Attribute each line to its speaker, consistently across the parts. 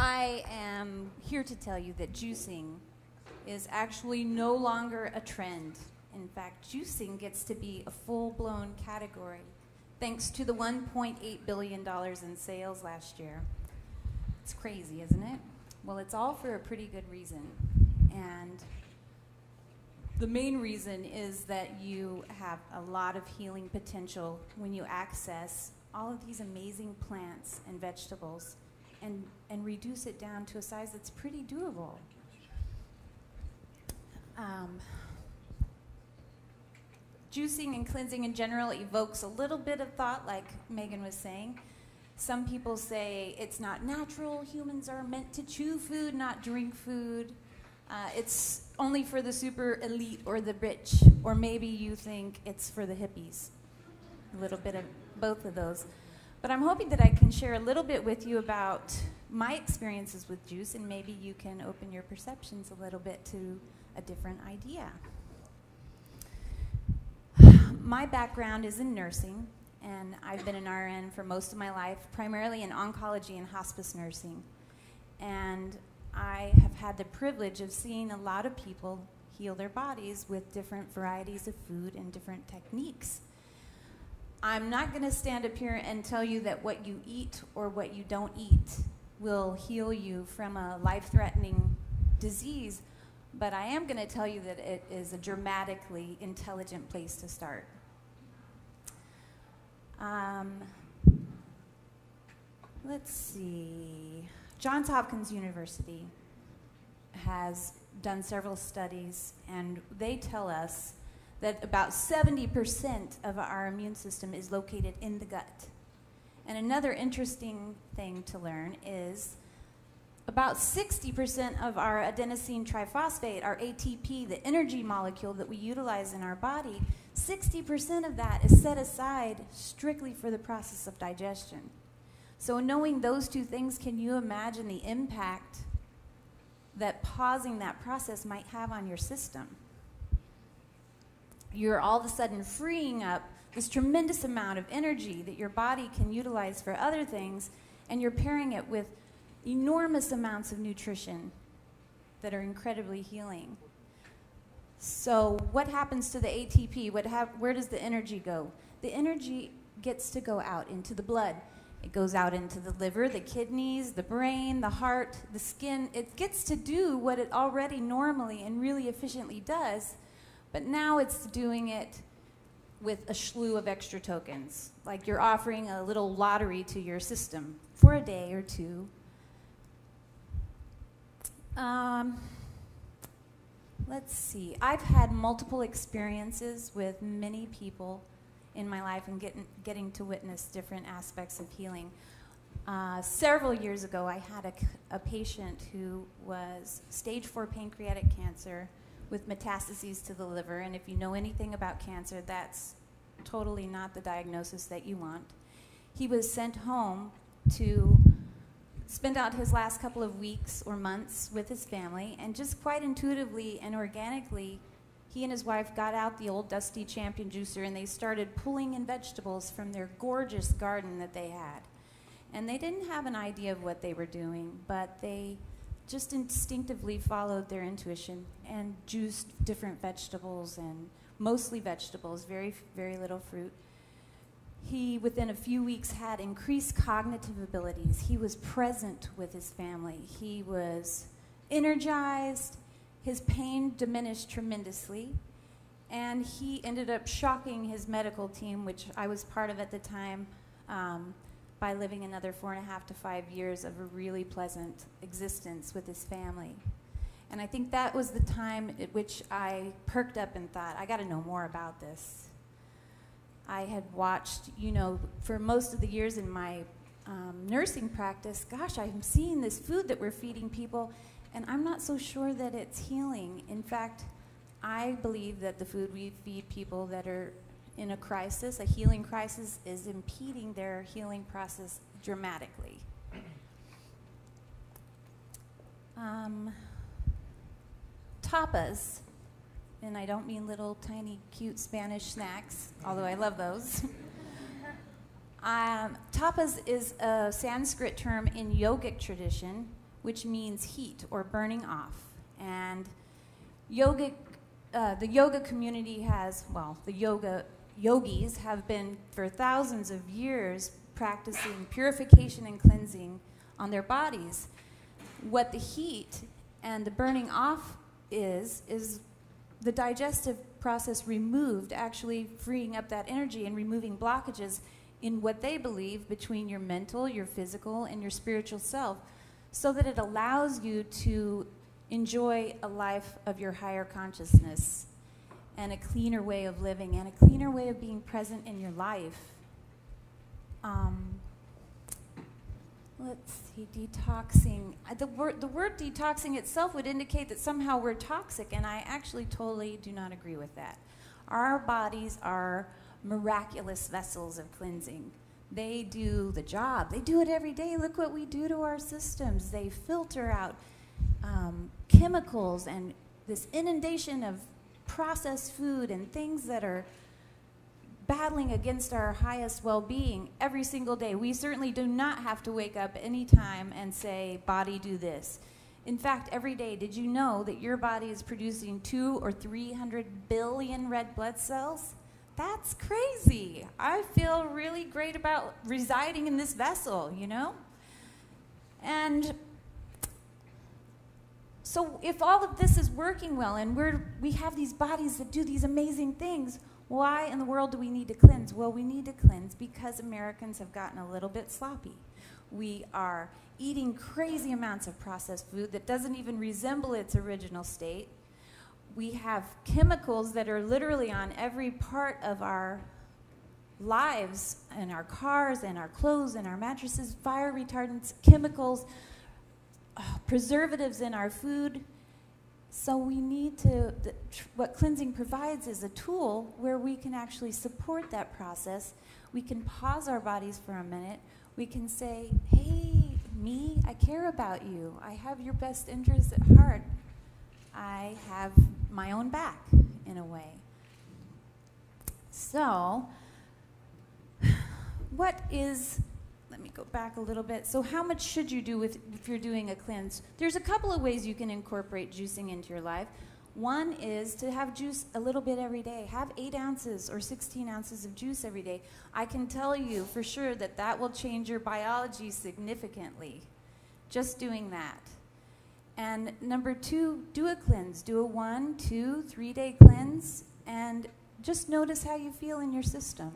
Speaker 1: I am here to tell you that juicing is actually no longer a trend. In fact, juicing gets to be a full-blown category thanks to the $1.8 billion in sales last year. It's crazy, isn't it? Well, it's all for a pretty good reason. And the main reason is that you have a lot of healing potential when you access all of these amazing plants and vegetables and reduce it down to a size that's pretty doable. Juicing and cleansing in general evokes a little bit of thought, like Megan was saying. Some people say it's not natural. Humans are meant to chew food, not drink food. It's only for the super elite or the rich, or maybe you think it's for the hippies. A little bit of both of those. But I'm hoping that I can share a little bit with you about my experiences with juice, and maybe you can open your perceptions a little bit to a different idea. My background is in nursing, and I've been an RN for most of my life, primarily in oncology and hospice nursing. And I have had the privilege of seeing a lot of people heal their bodies with different varieties of food and different techniques. I'm not going to stand up here and tell you that what you eat or what you don't eat will heal you from a life-threatening disease, but I am going to tell you that it is a dramatically intelligent place to start. Let's see. Johns Hopkins University has done several studies, and they tell us that about 70% of our immune system is located in the gut. And another interesting thing to learn is about 60% of our adenosine triphosphate, our ATP, the energy molecule that we utilize in our body, 60% of that is set aside strictly for the process of digestion. So knowing those two things, can you imagine the impact that pausing that process might have on your system? You're all of a sudden freeing up this tremendous amount of energy that your body can utilize for other things, and you're pairing it with enormous amounts of nutrition that are incredibly healing. So what happens to the ATP? Where does the energy go? The energy gets to go out into the blood. It goes out into the liver, the kidneys, the brain, the heart, the skin. It gets to do what it already normally and really efficiently does, but now it's doing it with a slew of extra tokens. Like you're offering a little lottery to your system for a day or two. Let's see. I've had multiple experiences with many people in my life and getting to witness different aspects of healing. Several years ago, I had a patient who was stage 4 pancreatic cancer with metastases to the liver, and if you know anything about cancer, that's totally not the diagnosis that you want. He was sent home to spend out his last couple of weeks or months with his family, and just quite intuitively and organically, he and his wife got out the old dusty Champion juicer and they started pulling in vegetables from their gorgeous garden that they had. And they didn't have an idea of what they were doing, but they just instinctively followed their intuition and juiced different vegetables, and mostly vegetables, very, very little fruit. He, within a few weeks, had increased cognitive abilities. He was present with his family. He was energized. His pain diminished tremendously, and he ended up shocking his medical team, which I was part of at the time, by living another 4.5 to 5 years of a really pleasant existence with his family. And I think that was the time at which I perked up and thought, I got to know more about this. I had watched, for most of the years in my nursing practice, gosh, I'm seeing this food that we're feeding people, and I'm not so sure that it's healing. In fact, I believe that the food we feed people that are in a crisis, a healing crisis, is impeding their healing process dramatically. Tapas, and I don't mean little tiny cute Spanish snacks, although I love those. Tapas is a Sanskrit term in yogic tradition, which means heat or burning off. And yoga, the yoga community has, well, the yogis have been for thousands of years practicing purification and cleansing on their bodies. What the heat and the burning off is the digestive process removed, actually freeing up that energy and removing blockages in what they believe between your mental, your physical, and your spiritual self, so that it allows you to enjoy a life of your higher consciousness and a cleaner way of living and a cleaner way of being present in your life. Let's see, detoxing. The word detoxing itself would indicate that somehow we're toxic, and I actually totally do not agree with that. Our bodies are miraculous vessels of cleansing. They do the job. They do it every day. Look what we do to our systems. They filter out chemicals and this inundation of processed food and things that are battling against our highest well-being every single day. We certainly do not have to wake up any time and say, body, do this. In fact, every day, did you know that your body is producing 200 or 300 billion red blood cells? That's crazy. I feel really great about residing in this vessel, you know? And so if all of this is working well and we have these bodies that do these amazing things, why in the world do we need to cleanse? Well, we need to cleanse because Americans have gotten a little bit sloppy. We are eating crazy amounts of processed food that doesn't even resemble its original state. We have chemicals that are literally on every part of our lives, in our cars, and our clothes, and our mattresses, fire retardants, chemicals, preservatives in our food. So we need to, what cleansing provides is a tool where we can actually support that process. We can pause our bodies for a minute. We can say, hey, me, I care about you. I have your best interests at heart. I have my own back, in a way. So, what is, let me go back a little bit. So how much should you do if you're doing a cleanse? There's a couple of ways you can incorporate juicing into your life. One is to have juice a little bit every day. Have 8 ounces or 16 ounces of juice every day. I can tell you for sure that that will change your biology significantly, just doing that. And number 2, do a cleanse. Do a 1, 2, 3 day cleanse, and just notice how you feel in your system.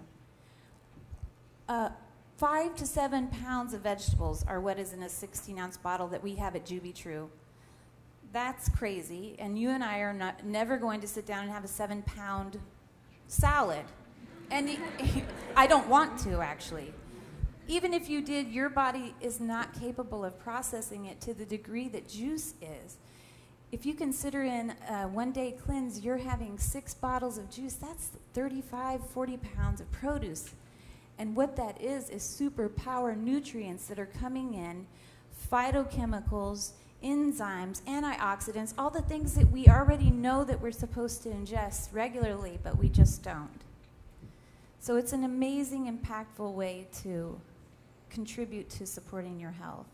Speaker 1: 5 to 7 pounds of vegetables are what is in a 16-ounce bottle that we have at Juby True. That's crazy, and you and I are never going to sit down and have a 7-pound salad. And I don't want to, actually. Even if you did, your body is not capable of processing it to the degree that juice is. If you consider in a 1-day cleanse, you're having 6 bottles of juice. That's 35, 40 pounds of produce. And what that is superpower nutrients that are coming in, phytochemicals, enzymes, antioxidants, all the things that we already know that we're supposed to ingest regularly, but we just don't. So it's an amazing, impactful way to contribute to supporting your health.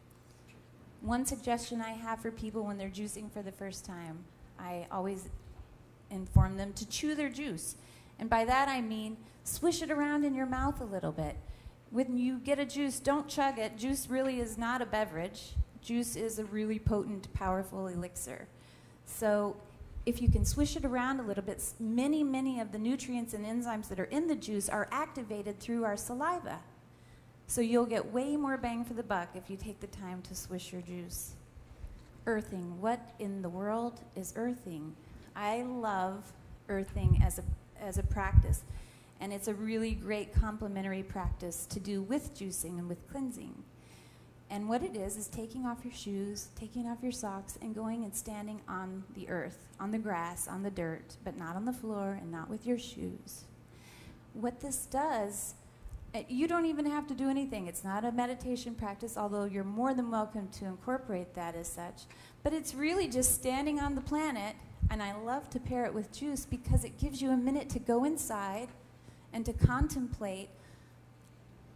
Speaker 1: One suggestion I have for people when they're juicing for the first time, I always inform them to chew their juice. And by that I mean swish it around in your mouth a little bit. When you get a juice, don't chug it. Juice really is not a beverage. Juice is a really potent, powerful elixir. So if you can swish it around a little bit, many of the nutrients and enzymes that are in the juice are activated through our saliva. So you'll get way more bang for the buck if you take the time to swish your juice. Earthing. What in the world is earthing? I love earthing as a practice, and it's a really great complementary practice to do with juicing and with cleansing. And what it is taking off your shoes, taking off your socks, and going and standing on the earth, on the grass, on the dirt, but not on the floor and not with your shoes. What this does, you don't even have to do anything. It's not a meditation practice, although you're more than welcome to incorporate that as such. But it's really just standing on the planet, and I love to pair it with juice because it gives you a minute to go inside and to contemplate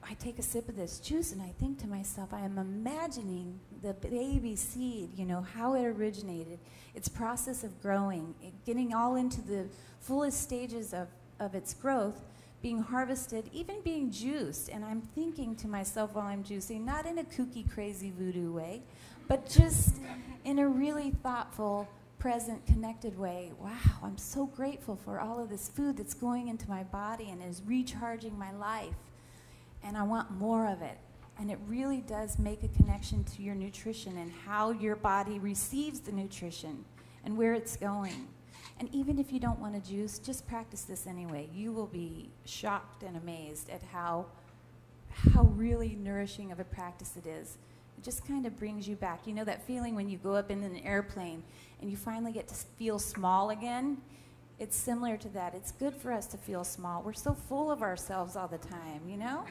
Speaker 1: I take a sip of this juice and I think to myself, I am imagining the baby seed, you know, how it originated, its process of growing, getting all into the fullest stages of its growth, being harvested, even being juiced. And I'm thinking to myself while I'm juicing, not in a kooky, crazy voodoo way, but just in a really thoughtful, present, connected way. Wow, I'm so grateful for all of this food that's going into my body and is recharging my life. And I want more of it. And it really does make a connection to your nutrition and how your body receives the nutrition and where it's going. And even if you don't want to juice, just practice this anyway. You will be shocked and amazed at how really nourishing of a practice it is. It just kind of brings you back. You know that feeling when you go up in an airplane and you finally get to feel small again? It's similar to that. It's good for us to feel small. We're so full of ourselves all the time, you know?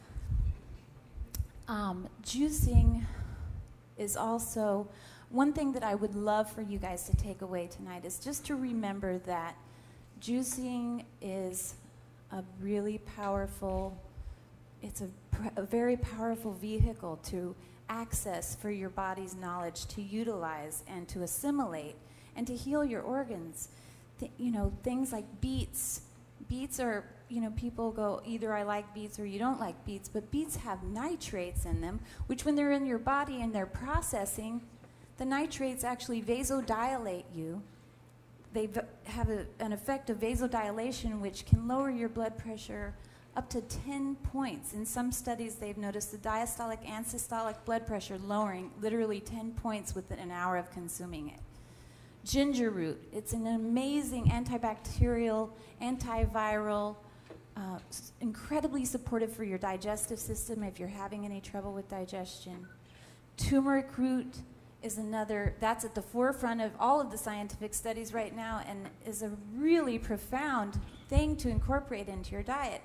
Speaker 1: Juicing is also one thing that I would love for you guys to take away tonight is just to remember that juicing is a really powerful, it's a very powerful vehicle to access for your body's knowledge, to utilize and to assimilate and to heal your organs. You know, things like beets. Beets are, you know, people go, either I like beets or you don't like beets, but beets have nitrates in them, which when they're in your body and they're processing, the nitrates actually vasodilate you. They have an effect of vasodilation, which can lower your blood pressure up to 10 points. In some studies, they've noticed the diastolic and systolic blood pressure lowering literally 10 points within an hour of consuming it. Ginger root, it's an amazing antibacterial, antiviral, incredibly supportive for your digestive system if you're having any trouble with digestion. Turmeric root is another, that's at the forefront of all of the scientific studies right now and is a really profound thing to incorporate into your diet.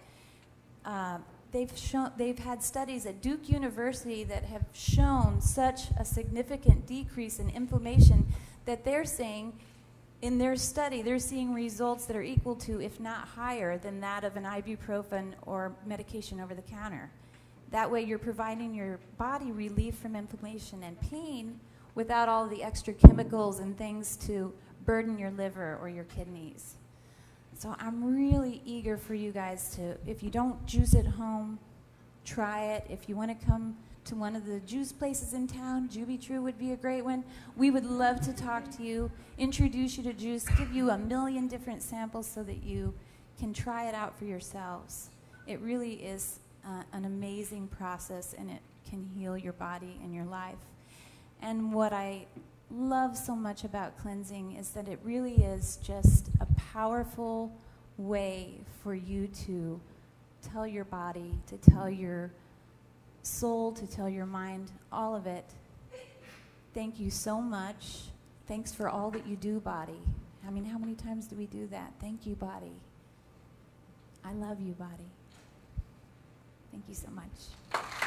Speaker 1: They've had studies at Duke University that have shown such a significant decrease in inflammation that they're saying in their study, they're seeing results that are equal to, if not higher, than that of an ibuprofen or medication over the counter. That way you're providing your body relief from inflammation and pain without all the extra chemicals and things to burden your liver or your kidneys. So I'm really eager for you guys to, if you don't juice at home, try it. If you want to come to one of the juice places in town, Juby True would be a great one. We would love to talk to you, introduce you to juice, give you a million different samples so that you can try it out for yourselves. It really is an amazing process, and it can heal your body and your life. And what I love so much about cleansing is that it really is just a powerful way for you to tell your body, to tell your soul, to tell your mind, all of it, thank you so much. Thanks for all that you do, body. I mean, how many times do we do that? Thank you, body. I love you, body. Thank you so much.